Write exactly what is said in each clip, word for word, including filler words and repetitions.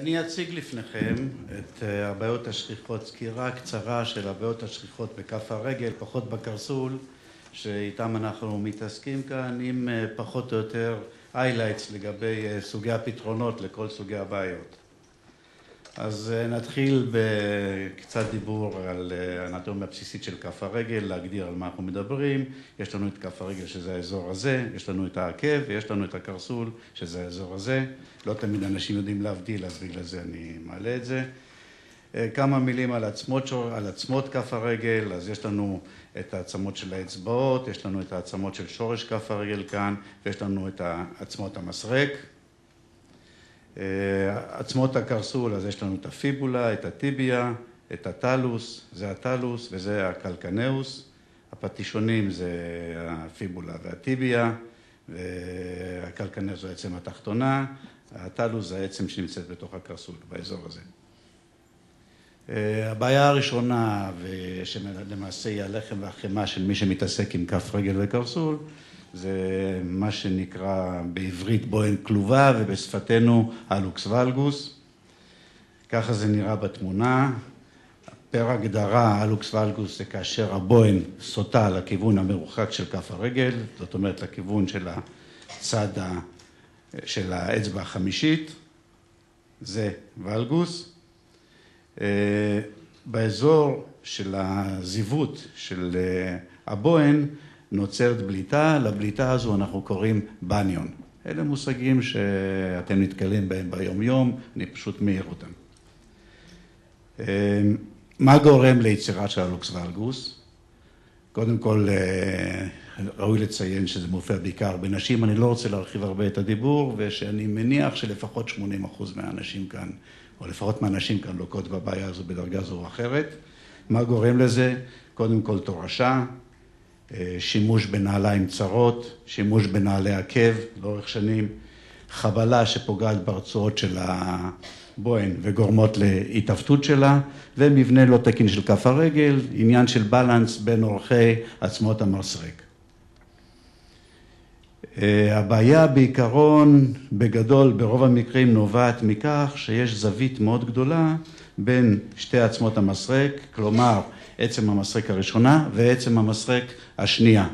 אני אציג לפניכם את הבעיות השכיחות, סקירה קצרה של הבעיות השכיחות בכף הרגל, פחות בקרסול, שאיתם אנחנו מתעסקים כאן, עם פחות או יותר highlights לגבי סוגי הפתרונות לכל סוגי הבעיות. אז נתחיל בקצת דיבור על האנטומיה הבסיסית של כף הרגל, להגדיר על מה אנחנו מדברים. יש לנו את כף הרגל שזה האזור הזה, יש לנו את העקב ויש לנו את הקרסול שזה האזור הזה. לא תמיד אנשים יודעים להבדיל, אז בגלל זה אני מעלה את זה. כמה מילים על עצמות, על עצמות כף הרגל, אז יש לנו את העצמות של האצבעות, יש לנו את העצמות של שורש כף הרגל כאן, ויש לנו את עצמות המסרק. עצמות הקרסול, אז יש לנו את הפיבולה, את הטיביה, את הטלוס, זה הטלוס וזה הקלקנאוס. הפטישונים זה הפיבולה והטיביה, והקלקנאוס זה העצם התחתונה, הטלוס זה העצם שנמצאת בתוך הקרסול, באזור הזה. הבעיה הראשונה, ושלמעשה היא הלחם והחמאה של מי שמתעסק עם כף רגל וקרסול, זה מה שנקרא בעברית בוהן כלובה ובשפתנו הלוקס ולגוס. ככה זה נראה בתמונה. פר הגדרה, הלוקס ולגוס זה כאשר הבוהן סוטה לכיוון המרוחק של כף הרגל, זאת אומרת לכיוון של הצד של האצבע החמישית, זה ולגוס. באזור של הזיוות של הבוהן נוצרת בליטה, לבליטה הזו אנחנו קוראים בניון. אלה מושגים שאתם נתקלים בהם ביום יום, אני פשוט מעיר אותם. מה גורם ליצירה של הלוקס ולגוס? קודם כל, ראוי לציין שזה מופיע בעיקר בנשים, אני לא רוצה להרחיב הרבה את הדיבור, ושאני מניח שלפחות שמונים אחוז מהאנשים כאן, או לפחות מהאנשים כאן לוקות בבעיה הזו בדרגה זו או אחרת. מה גורם לזה? קודם כל תורשה, שימוש בנעליים צרות, שימוש בנעלי עקב לאורך שנים, חבלה שפוגעת ברצועות של הבוהן וגורמות להתעוותות שלה, ומבנה לא תקין של כף הרגל, עניין של בלנס בין אורכי עצמות המסרק. הבעיה בעיקרון, בגדול, ברוב המקרים נובעת מכך שיש זווית מאוד גדולה בין שתי עצמות המסרק, כלומר, עצם המסרק הראשונה ועצם המסרק השנייה.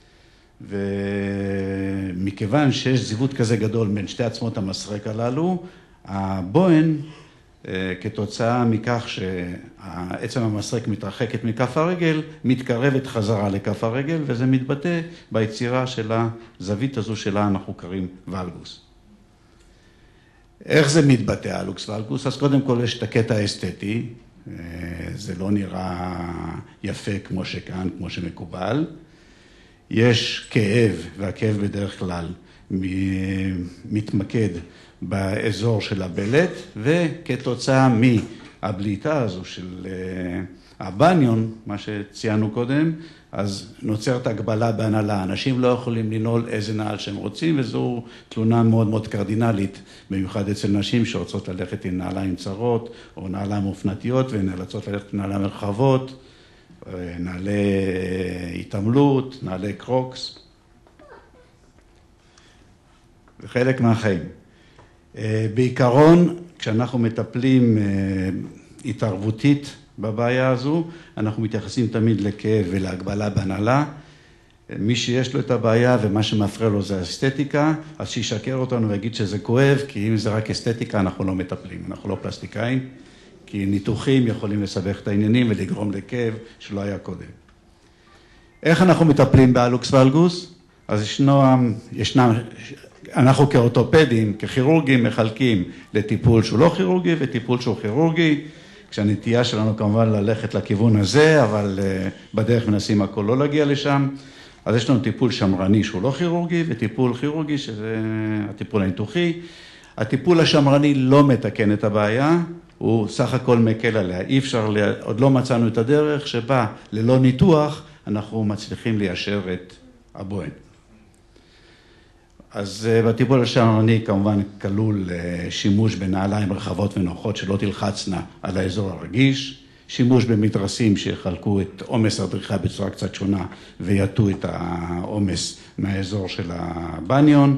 ומכיוון שיש זיוות כזה גדול בין שתי עצמות המסרק הללו, הבוהן, כתוצאה מכך שהעצם המסרק מתרחקת מכף הרגל, מתקרבת חזרה לכף הרגל, וזה מתבטא ביצירה של הזווית הזו שלה אנחנו קוראים ולגוס. איך זה מתבטא הלוקס ולגוס? אז קודם כל יש את הקטע האסתטי, זה לא נראה יפה כמו שכאן, כמו שמקובל. יש כאב, והכאב בדרך כלל מתמקד באזור של הבלט, וכתוצאה מהבליטה הזו של הבניון, מה שציינו קודם, אז נוצרת הגבלה בהנהלה. אנשים לא יכולים לנעול איזה נעל שהם רוצים, וזו תלונה מאוד מאוד קרדינלית, במיוחד אצל נשים שרוצות ללכת עם נעליים צרות, או נעליים אופנתיות, ונאלצות ללכת עם נעליים רחבות, נעלי התעמלות, נעלי קרוקס, וחלק מהחיים. בעיקרון, כשאנחנו מטפלים התערבותית בבעיה הזו, אנחנו מתייחסים תמיד לכאב ולהגבלה בהנהלה. מי שיש לו את הבעיה ומה שמפריע לו זה האסתטיקה, אז שישקר אותנו ויגיד שזה כואב, כי אם זה רק אסתטיקה אנחנו לא מטפלים, אנחנו לא פלסטיקאים, כי ניתוחים יכולים לסבך את העניינים ולגרום לכאב שלא היה קודם. איך אנחנו מטפלים בהלוקס ולגוס? אז ישנו, ישנם, אנחנו כאורתופדים, ככירורגים, מחלקים לטיפול שהוא לא כירורגי וטיפול שהוא כירורגי, כשהנטייה שלנו כמובן ללכת לכיוון הזה, אבל בדרך מנסים הכל לא להגיע לשם. אז יש לנו טיפול שמרני שהוא לא כירורגי, וטיפול כירורגי שזה הטיפול הניתוחי. הטיפול השמרני לא מתקן את הבעיה, הוא סך הכל מקל עליה. אי אפשר, עוד לא מצאנו את הדרך שבה ללא ניתוח אנחנו מצליחים ליישר את הבוהן. אז בטיפול השמרני כמובן כלול שימוש בנעליים רחבות ונוחות שלא תלחצנה על האזור הרגיש, שימוש במדרסים שיחלקו את עומס הדריכה בצורה קצת שונה ויתו את העומס מהאזור של הבניון,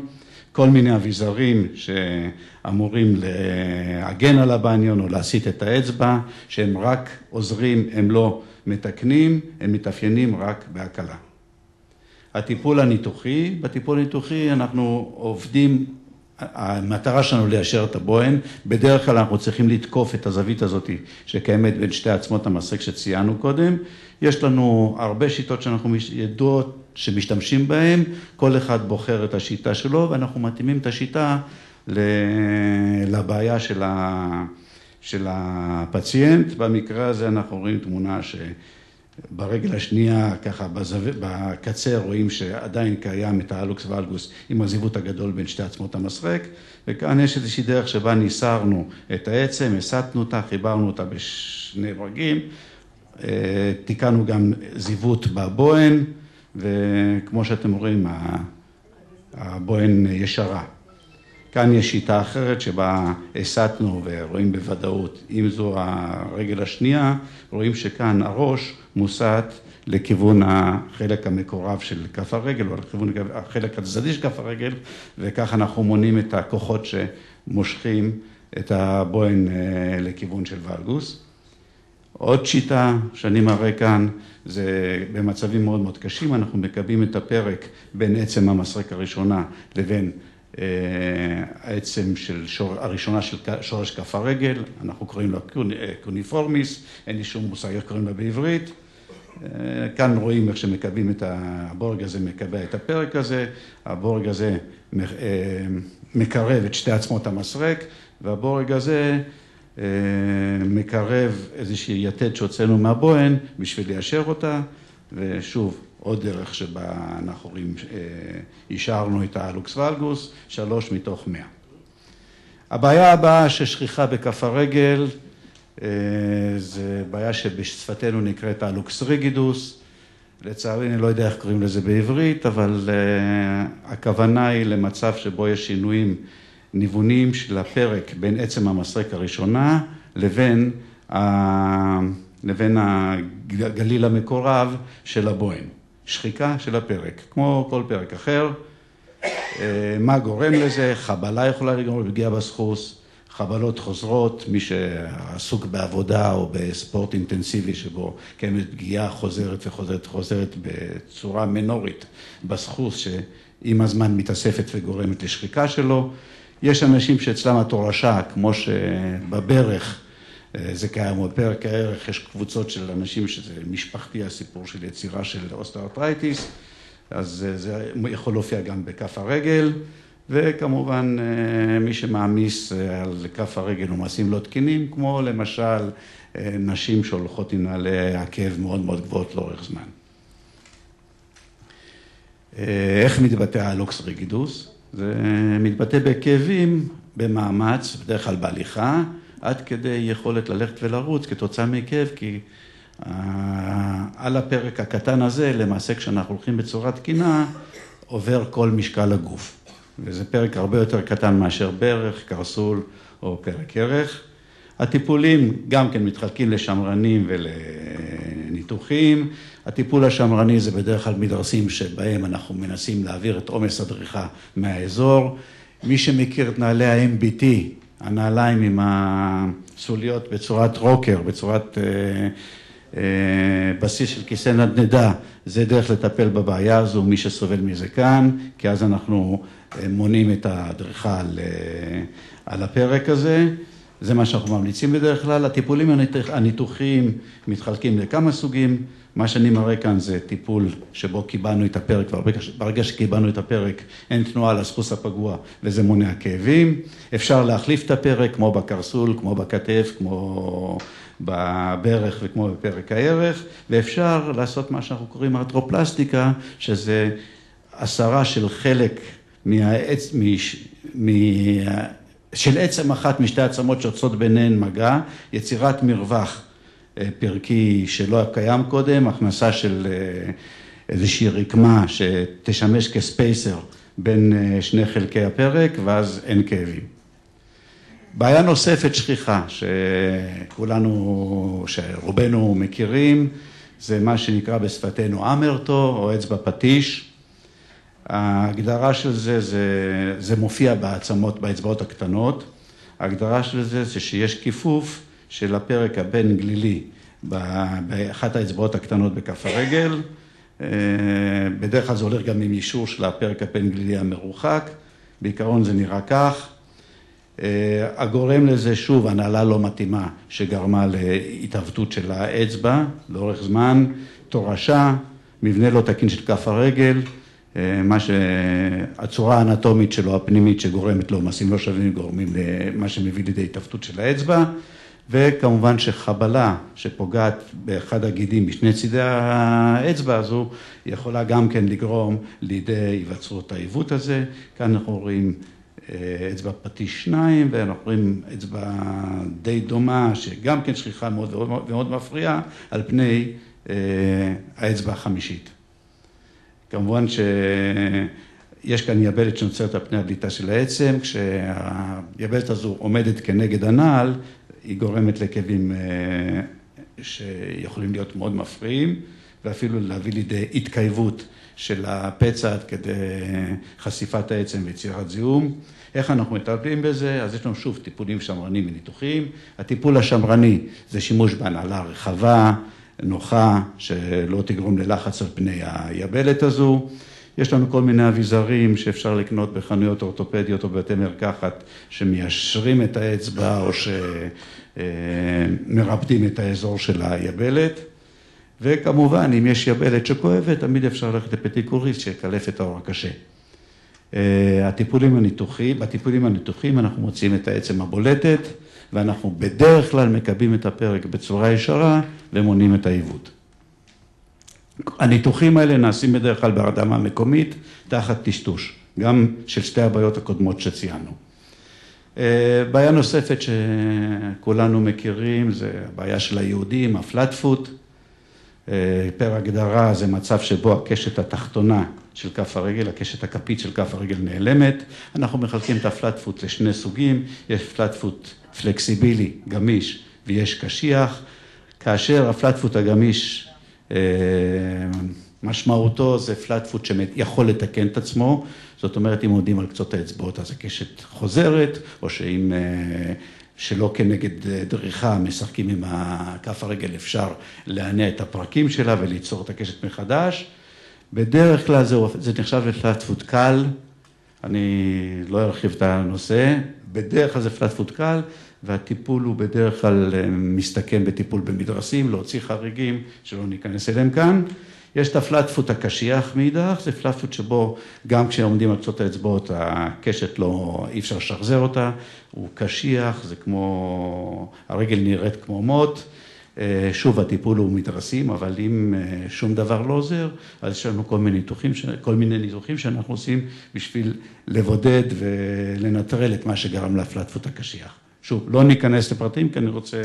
כל מיני אביזרים שאמורים להגן על הבניון או להסיט את האצבע, שהם רק עוזרים, הם לא מתקנים, הם מתאפיינים רק בהקלה. הטיפול הניתוחי, בטיפול הניתוחי אנחנו עובדים, המטרה שלנו ליישר את הבוהן, בדרך כלל אנחנו צריכים לתקוף את הזווית הזאת שקיימת בין שתי עצמות המסרק שציינו קודם. יש לנו הרבה שיטות שאנחנו ידועות שמשתמשים בהן, כל אחד בוחר את השיטה שלו ואנחנו מתאימים את השיטה לבעיה של, ה... של הפציינט. במקרה הזה אנחנו רואים תמונה שברגל השנייה, ככה בזו... בקצה רואים שעדיין קיים את האלוקס ואלגוס עם הזיוות הגדול בין שתי עצמות המסרק, וכאן יש איזושהי דרך שבה ניסרנו את העצם, הסטנו אותה, חיברנו אותה בשני ברגים, תיקנו גם זיוות בבוהן, וכמו שאתם רואים, הבוהן ישרה. כאן יש שיטה אחרת שבה הסטנו ורואים בוודאות, אם זו הרגל השנייה, רואים שכאן הראש מוסט לכיוון החלק המקורב של כף הרגל, או לכיוון החלק הצדדי של כף הרגל, וכך אנחנו מונים את הכוחות שמושכים את הבוהן לכיוון של ולגוס. עוד שיטה שאני מראה כאן, זה במצבים מאוד מאוד קשים, אנחנו מקבלים את הפרק בין עצם המסרק הראשונה לבין אה, העצם של שור, הראשונה של שורש כף הרגל, אנחנו קוראים לה קוניפורמיס, אין לי שום מושג איך קוראים לה בעברית. אה, כאן רואים איך שמקבלים את הבורג הזה, מקבע את הפרק הזה, הבורג הזה אה, מקרב את שתי עצמות המסרק, והבורג הזה מקרב איזושהי יתד שהוצאנו מהבוהן בשביל ליישר אותה, ושוב, עוד דרך שבה אנחנו רואים, השארנו את האלוקס ואלגוס, שלוש מתוך מאה. הבעיה הבאה ששכיחה בכף הרגל, זה בעיה שבשפתנו נקראת האלוקס ריגידוס, לצערי אני לא יודע איך קוראים לזה בעברית, אבל הכוונה היא למצב שבו יש שינויים ניוונים של הפרק בין עצם המסרק הראשונה לבין, ה... לבין הגליל המקורב של הבוהן. שחיקה של הפרק, כמו כל פרק אחר. מה גורם לזה? חבלה יכולה לגרום לפגיעה בסחוס, חבלות חוזרות, מי שעסוק בעבודה או בספורט אינטנסיבי שבו קיימת פגיעה חוזרת וחוזרת חוזרת בצורה מינורית בסחוס שעם הזמן מתאספת וגורמת לשחיקה שלו. יש אנשים שאצלם התורשה, כמו שבברך, זה קיים, בפרק הערך יש קבוצות של אנשים שזה משפחתי, הסיפור של יצירה של אוסטארטרייטיס, אז זה יכול להופיע גם בכף הרגל, וכמובן מי שמעמיס על כף הרגל ומעשים לא תקינים, כמו למשל נשים שהולכות עם נעלי עקב מאוד מאוד גבוהות לאורך זמן. איך מתבטא האלוקס ריגידוס? זה מתבטא בכאבים, במאמץ, בדרך כלל בהליכה, עד כדי יכולת ללכת ולרוץ כתוצאה מכאב, כי על הפרק הקטן הזה, למעשה כשאנחנו הולכים בצורה תקינה, עובר כל משקל הגוף. וזה פרק הרבה יותר קטן מאשר ברך, קרסול או פרק ערך. הטיפולים גם כן מתחלקים לשמרנים ולניתוחים. הטיפול השמרני זה בדרך כלל מדרסים שבהם אנחנו מנסים להעביר את עומס הדריכה מהאזור. מי שמכיר את נעלי ה-אם בי טי, הנעליים עם הסוליות בצורת רוקר, בצורת אה, אה, בסיס של כיסא נדנדה, זה דרך לטפל בבעיה הזו, מי שסובל מזה כאן, כי אז אנחנו מונים את הדריכה על, על הפרק הזה. זה מה שאנחנו ממליצים בדרך כלל. הטיפולים הניתוחיים מתחלקים לכמה סוגים. מה שאני מראה כאן זה טיפול שבו קיבלנו את הפרק, וברגע שקיבלנו את הפרק אין תנועה לסחוס הפגוע וזה מונע כאבים. אפשר להחליף את הפרק כמו בקרסול, כמו בכתף, כמו בברך וכמו בפרק הערך, ואפשר לעשות מה שאנחנו קוראים ארתרופלסטיקה, שזה הסרה של חלק מהעץ, מש, מ... של עצם אחת משתי עצמות שיוצאות ביניהן מגע, יצירת מרווח פרקי שלא קיים קודם, הכנסה של איזושהי רקמה שתשמש כספייסר בין שני חלקי הפרק, ואז אין כאבים. בעיה נוספת שכיחה, שכולנו, שרובנו מכירים, זה מה שנקרא בשפתנו אמרטו, או אצבע פטיש. ההגדרה של זה, זה, זה מופיע בעצמות, באצבעות הקטנות. ההגדרה של זה זה שיש כיפוף של הפרק הבין גלילי באחת האצבעות הקטנות בכף הרגל. בדרך כלל זה הולך גם עם אישור של הפרק הבין גלילי המרוחק. בעיקרון זה נראה כך. הגורם לזה שוב הנעלה לא מתאימה שגרמה להתעוותות של האצבע לאורך זמן, תורשה, מבנה לא תקין של כף הרגל, מה שהצורה האנטומית שלו הפנימית שגורמת לו מעשים לא שווים גורמים למה שמביא לידי התעוותות של האצבע, וכמובן שחבלה שפוגעת באחד הגידים בשני צידי האצבע הזו יכולה גם כן לגרום לידי היווצרות העיוות הזה. כאן אנחנו רואים אצבע פטיש שניים, ואנחנו רואים אצבע די דומה, שגם כן שכיחה מאוד ומאוד מפריעה, על פני האצבע החמישית. כמובן שיש כאן יבלת שנוצרת על פני הבליטה של העצם, כשהיבלת הזו עומדת כנגד הנעל, היא גורמת לכאבים שיכולים להיות מאוד מפריעים, ואפילו להביא לידי התקייבות של הפצע עד כדי חשיפת העצם ויצירת זיהום. איך אנחנו מטפלים בזה? אז יש לנו שוב טיפולים שמרניים וניתוחיים. הטיפול השמרני זה שימוש בהנעלה רחבה, נוחה, שלא תגרום ללחץ על פני היבלת הזו. יש לנו כל מיני אביזרים שאפשר לקנות בחנויות אורתופדיות או בבתי מרקחת שמיישרים את האצבע או שמרפדים את האזור של היבלת. וכמובן, אם יש יבלת שכואבת, תמיד אפשר ללכת לפטיקוריסט שיקלף את האור הקשה. הטיפולים הניתוחיים, בטיפולים הניתוחיים אנחנו מוצאים את העצם הבולטת, ואנחנו בדרך כלל מקבים את הפרק בצורה ישרה ומונעים את העיוות. הניתוחים האלה נעשים בדרך כלל בהרדמה מקומית, תחת טשטוש, גם של שתי הבעיות הקודמות שציינו. בעיה נוספת שכולנו מכירים, זה הבעיה של היהודים, הפלט פוט. פר הגדרה זה מצב שבו הקשת התחתונה של כף הרגל, הקשת הכפית של כף הרגל נעלמת. אנחנו מחלקים את הפלט פוט לשני סוגים, יש פלט פוט פלקסיבילי, גמיש, ויש קשיח. כאשר הפלט פוט הגמיש, משמעותו זה פלט פוט שיכול לתקן את עצמו, זאת אומרת אם עומדים על קצות האצבעות אז הקשת חוזרת, או שאם שלא כנגד דריכה משחקים עם כף הרגל אפשר להניע את הפרקים שלה וליצור את הקשת מחדש. בדרך כלל זה, זה נחשב לפלט פוט קל, אני לא ארחיב את הנושא, בדרך כלל זה פלט פוט קל, והטיפול הוא בדרך כלל מסתכם בטיפול במדרסים, להוציא חריגים שלא ניכנס אליהם כאן. יש את הפלט פוט הקשיח מאידך, זה פלט פוט שבו גם כשעומדים על קצות האצבעות הקשת לא, אי אפשר לשחזר אותה, הוא קשיח, זה כמו, הרגל נראית כמו מוט, שוב הטיפול הוא מדרסים, אבל אם שום דבר לא עוזר, אז יש לנו כל מיני ניתוחים, כל מיני ניתוחים שאנחנו עושים בשביל לבודד ולנטרל את מה שגרם לפלט פוט הקשיח. שוב, לא ניכנס לפרטים, כי אני רוצה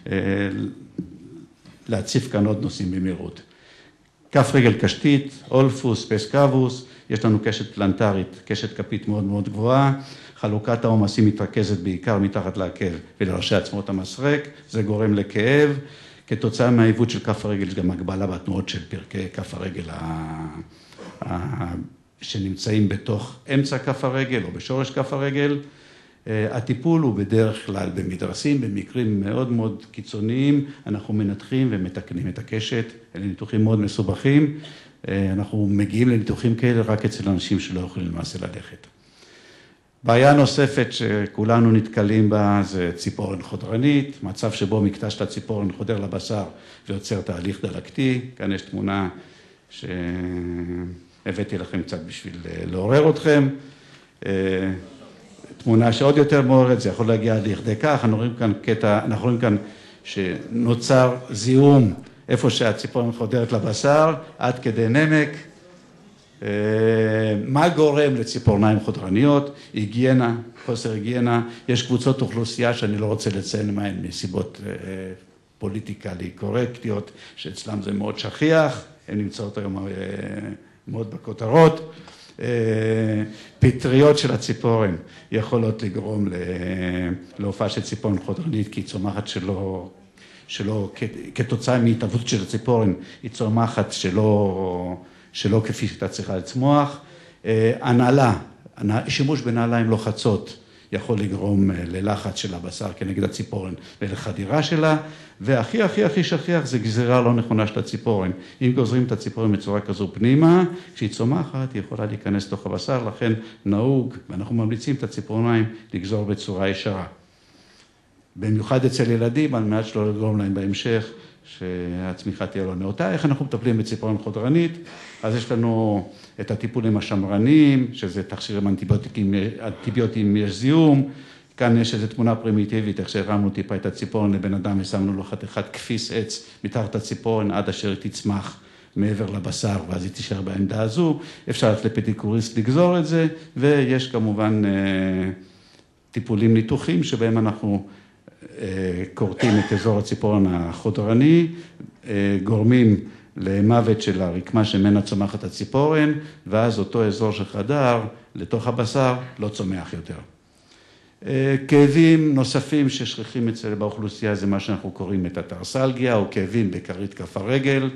להציף כאן עוד נושאים במהירות. כף רגל קשתית, אולפוס, פס קאבוס, יש לנו קשת פלנטרית, קשת כפית מאוד מאוד גבוהה, חלוקת העומסים מתרכזת בעיקר מתחת לעקב ולראשי עצמות המסרק, זה גורם לכאב, כתוצאה מהעיוות של כף הרגל יש גם הגבלה בתנועות של פרקי כף הרגל שנמצאים בתוך אמצע כף הרגל או בשורש כף הרגל. הטיפול הוא בדרך כלל במדרסים, במקרים מאוד מאוד קיצוניים, אנחנו מנתחים ומתקנים את הקשת, אלה ניתוחים מאוד מסובכים, אנחנו מגיעים לניתוחים כאלה רק אצל אנשים שלא יכולים למעשה ללכת. בעיה נוספת שכולנו נתקלים בה זה ציפורן חודרנית, מצב שבו מקטע של הציפורן חודר לבשר ויוצר תהליך דלקתי, כאן יש תמונה שהבאתי לכם קצת בשביל לעורר אתכם, תמונה שעוד יותר מעוררת, זה יכול להגיע לכדי כך, אנחנו רואים כאן קטע, אנחנו רואים כאן שנוצר זיהום איפה שהציפורן חודרת לבשר, עד כדי נמק. מה גורם לציפורניים חודרניות? היגיינה, חוסר היגיינה, יש קבוצות אוכלוסייה שאני לא רוצה לציין מהן מסיבות פוליטיקלי קורקטיות, שאצלם זה מאוד שכיח, הן נמצאות היום מאוד בכותרות. פטריות של הציפורן יכולות לגרום להופעה של ציפורן חודרנית, כי היא צומחת שלא, שלא, כתוצאה מהתערבות של הציפורן, היא צומחת שלא, שלא כפי שאתה צריכה לצמוח. הנעלה, שימוש בנעליים לוחצות יכול לגרום ללחץ של הבשר כנגד הציפורן ולחדירה שלה, והכי הכי הכי שכיח זה גזירה לא נכונה של הציפורן. אם גוזרים את הציפורן בצורה כזו פנימה, כשהיא צומחת היא יכולה להיכנס לתוך הבשר, לכן נהוג, ואנחנו ממליצים את הציפורניים לגזור בצורה ישרה. במיוחד אצל ילדים, על מנת שלא לגרום להם בהמשך, שהצמיחה תהיה לא נאותה. איך אנחנו מטפלים בציפורן חודרנית? אז יש לנו את הטיפולים השמרניים, שזה תכשירים אנטיביוטיים, אנטיביוטיים יש זיהום. כאן יש איזו תמונה פרימיטיבית, איך שהרמנו טיפה את הציפורן לבן אדם, ושמנו לו חתיכת כפיס עץ מתחת הציפורן, עד אשר היא תצמח מעבר לבשר, ואז היא תישאר בעמדה הזו. אפשר ללכת לפדיקוריסט לגזור את זה, ויש כמובן טיפולים ניתוחים, שבהם אנחנו קורטים את אזור הציפורן החודרני, גורמים למוות של הרקמה שממנה צומחת הציפורן, ואז אותו אזור שחדר לתוך הבשר לא צומח יותר. כאבים נוספים ששכיחים אצל באוכלוסייה זה מה שאנחנו קוראים את הטרסלגיה, או כאבים בכרית כף הרגל.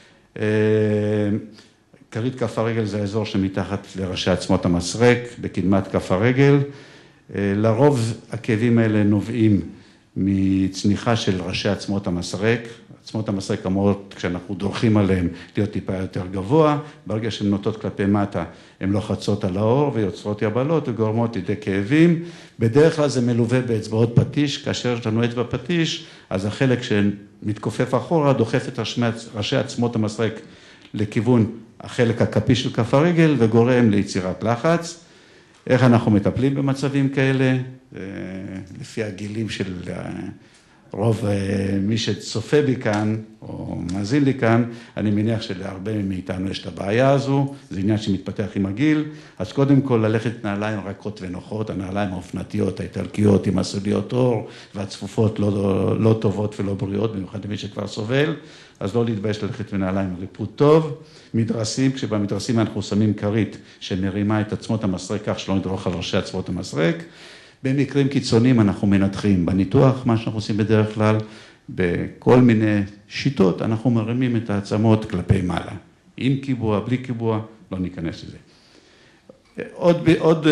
כרית כף הרגל זה האזור שמתחת לראשי עצמות המסרק, בקדמת כף הרגל. לרוב הכאבים האלה נובעים מצניחה של ראשי עצמות המסרק. עצמות המסרק אמורות, כשאנחנו דורכים עליהן, להיות טיפה יותר גבוה. ברגע שהן נוטות כלפי מטה, הן לוחצות על האור ויוצרות יבלות וגורמות לידי כאבים. בדרך כלל זה מלווה באצבעות פטיש. כאשר יש לנו אצבע פטיש, אז החלק שמתכופף אחורה דוחף את ראשי עצמות המסרק לכיוון החלק הכפי של כף הרגל וגורם ליצירת לחץ. איך אנחנו מטפלים במצבים כאלה? לפי הגילים של רוב מי שצופה בי כאן, או מאזין לי כאן, אני מניח שלהרבה מאיתנו יש את הבעיה הזו, זה עניין שמתפתח עם הגיל, אז קודם כל ללכת נעליים רכות ונוחות, הנעליים האופנתיות, האיטלקיות עם הסוליות אור, והצפופות לא, לא טובות ולא בריאות, במיוחד למי שכבר סובל, אז לא להתבייש ללכת בנעליים ריפוד טוב. מדרסים, כשבמדרסים אנחנו שמים כרית שמרימה את עצמות המסרק כך שלא נדרוך על ראשי עצמות המסרק. במקרים קיצוניים אנחנו מנתחים בניתוח, מה שאנחנו עושים בדרך כלל, בכל מיני שיטות, אנחנו מרימים את העצמות כלפי מעלה. עם קיבוע, בלי קיבוע, לא ניכנס לזה. עוד, עוד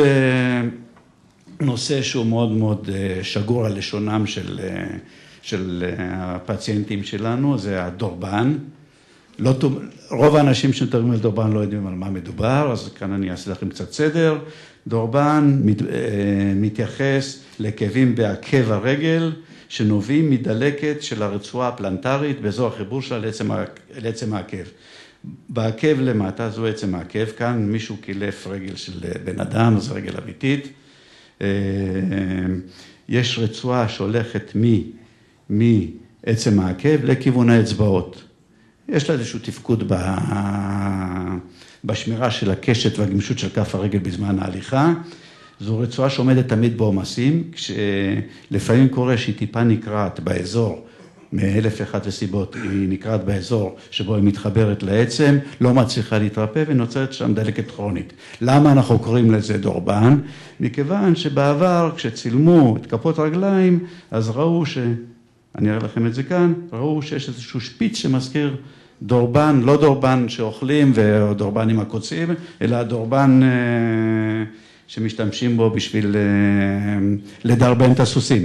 נושא שהוא מאוד מאוד שגור על לשונם של, של הפציינטים שלנו, זה הדורבן. לא, רוב האנשים שמדברים על דורבן לא יודעים על מה מדובר, אז כאן אני אעשה לכם קצת סדר. דורבן מת, מתייחס לכאבים בעקב הרגל, שנובעים מדלקת של הרצועה הפלנטרית באזור החיבור שלה לעצם, לעצם העקב. בעקב למטה, זו עצם העקב, כאן מישהו קילף רגל של בן אדם, זו רגל אמיתית. יש רצועה שהולכת מעצם העקב לכיוון האצבעות. יש לה איזשהו תפקוד בשמירה של הקשת והגמישות של כף הרגל בזמן ההליכה. זו רצועה שעומדת תמיד בעומסים, כשלפעמים קורה שהיא טיפה נקרעת באזור, מאלף ואחת סיבות, היא נקרעת באזור שבו היא מתחברת לעצם, לא מצליחה להתרפא ונוצרת שם דלקת כרונית. למה אנחנו קוראים לזה דורבן? מכיוון שבעבר כשצילמו את כפות הרגליים, אז ראו ש... אני אראה לכם את זה כאן, ראו שיש איזשהו שפיץ שמזכיר דורבן, לא דורבן שאוכלים ודורבן עם הקוצים, אלא דורבן שמשתמשים בו בשביל לדרבן את הסוסים.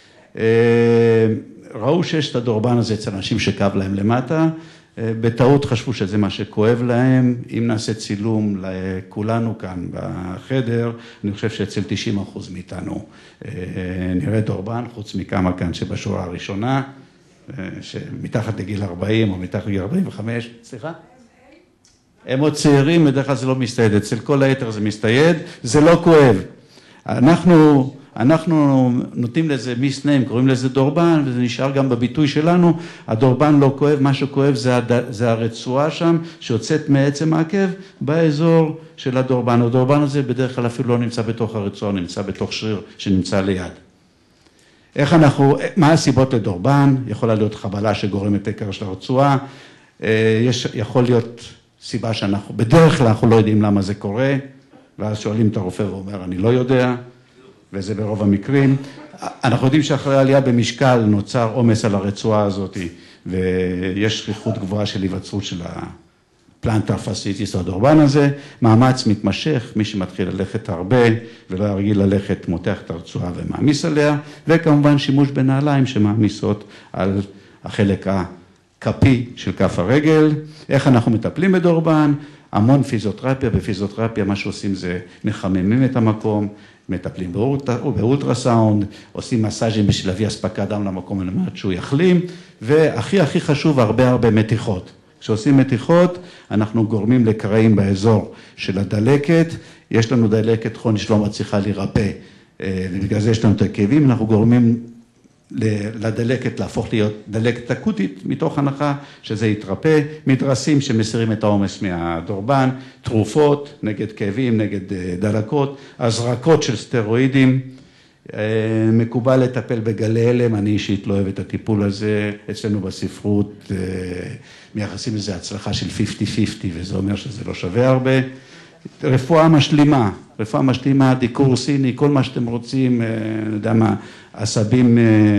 ראו שיש את הדורבן הזה אצל אנשים שכאב להם למטה, בטעות חשבו שזה מה שכואב להם. אם נעשה צילום לכולנו כאן בחדר, אני חושב שאצל תשעים אחוז מאיתנו נראה דורבן, חוץ מכמה כאן שבשורה הראשונה, שמתחת לגיל ארבעים או מתחת לגיל ארבעים וחמש, סליחה? הם עוד צעירים, בדרך כלל זה לא מסתייד, אצל כל היתר זה מסתייד, זה לא כואב. אנחנו... אנחנו נותנים לזה מיסניים, קוראים לזה דורבן, וזה נשאר גם בביטוי שלנו. הדורבן לא כואב, מה שכואב זה, הד... זה הרצועה שם, שיוצאת מעצם העקב באזור של הדורבן. הדורבן הזה בדרך כלל אפילו לא נמצא בתוך הרצועה, נמצא בתוך שריר שנמצא ליד. איך אנחנו, מה הסיבות לדורבן? יכולה להיות חבלה שגורמת לקר של הרצועה, יש, יכול להיות סיבה שאנחנו, בדרך כלל אנחנו לא יודעים למה זה קורה, ואז שואלים את הרופא ואומר, אני לא יודע, וזה ברוב המקרים. אנחנו יודעים שאחרי העלייה במשקל נוצר עומס על הרצועה הזאת, ויש שכיחות גבוהה של היווצרות של פלנטר פסיטיס או הדורבן הזה, מאמץ מתמשך, מי שמתחיל ללכת הרבה ולא ירגיל ללכת, מותח את הרצועה ומעמיס עליה, וכמובן שימוש בנעליים שמעמיסות על החלק הכפי של כף הרגל. איך אנחנו מטפלים בדורבן? המון פיזיותרפיה, בפיזיותרפיה מה שעושים זה מחממים את המקום, מטפלים באולטרסאונד, עושים מסאז'ים בשביל להביא אספקת דם למקום על מנת שהוא יחלים, והכי הכי חשוב הרבה הרבה מתיחות. כשעושים מתיחות, אנחנו גורמים לקרעים באזור של הדלקת, יש לנו דלקת כרונית שלא מצליחה להירפא, ובגלל זה יש לנו את הכאבים, אנחנו גורמים לדלקת להפוך להיות דלקת אקוטית, מתוך הנחה שזה יתרפא, מדרסים שמסירים את העומס מהדורבן, תרופות נגד כאבים, נגד דלקות, הזרקות של סטרואידים, מקובל לטפל בגלי הלם, אני אישית לא אוהב את הטיפול הזה, אצלנו בספרות מייחסים לזה הצלחה של חמישים חמישים, וזה אומר שזה לא שווה הרבה. רפואה משלימה, רפואה משלימה, דיקור סיני, כל מה שאתם רוצים, אני יודע מה, עשבים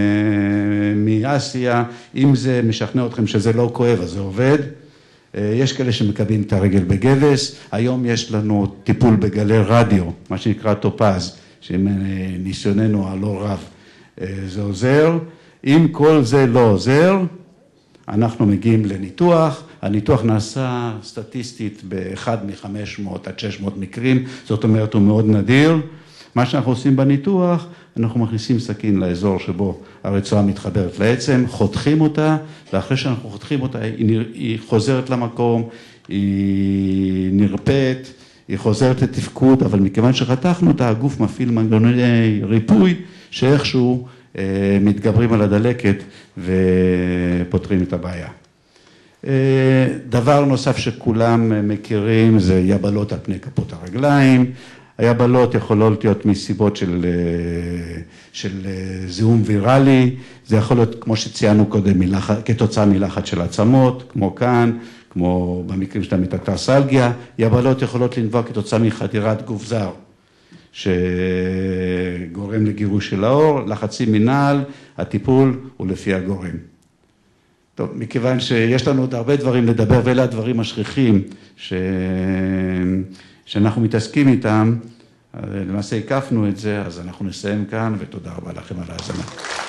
מאסיה, אם זה משכנע אתכם שזה לא כואב, אז זה עובד. יש כאלה שמקבלים את הרגל בגבס, היום יש לנו טיפול בגלי רדיו, מה שנקרא טופז, שניסיוננו הלא רב, זה עוזר. אם כל זה לא עוזר, אנחנו מגיעים לניתוח, הניתוח נעשה סטטיסטית באחד מ-חמש מאות עד שש מאות מקרים, זאת אומרת הוא מאוד נדיר. מה שאנחנו עושים בניתוח, אנחנו מכניסים סכין לאזור שבו הרצועה מתחברת לעצם, חותכים אותה, ואחרי שאנחנו חותכים אותה, היא חוזרת למקום, היא נרפאת, היא חוזרת לתפקוד, אבל מכיוון שחתכנו אותה, הגוף מפעיל מנגנוני ריפוי, שאיכשהו מתגברים על הדלקת ופותרים את הבעיה. דבר נוסף שכולם מכירים זה יבלות על פני כפות הרגליים. היבלות יכולות להיות מסיבות של, של זיהום ויראלי, זה יכול להיות כמו שציינו קודם מלחץ, כתוצאה מלחץ של עצמות, כמו כאן, כמו במקרים של המטטרסלגיה. יבלות יכולות לנבוע כתוצאה מחדירת גוף זר, שגורם לגירוש של האור, לחצים מנעל, הטיפול הוא לפי הגורם. טוב, מכיוון שיש לנו עוד הרבה דברים לדבר, ואלה הדברים השכיחים ש... שאנחנו מתעסקים איתם, למעשה הקפנו את זה, אז אנחנו נסיים כאן, ותודה רבה לכם על ההאזנה.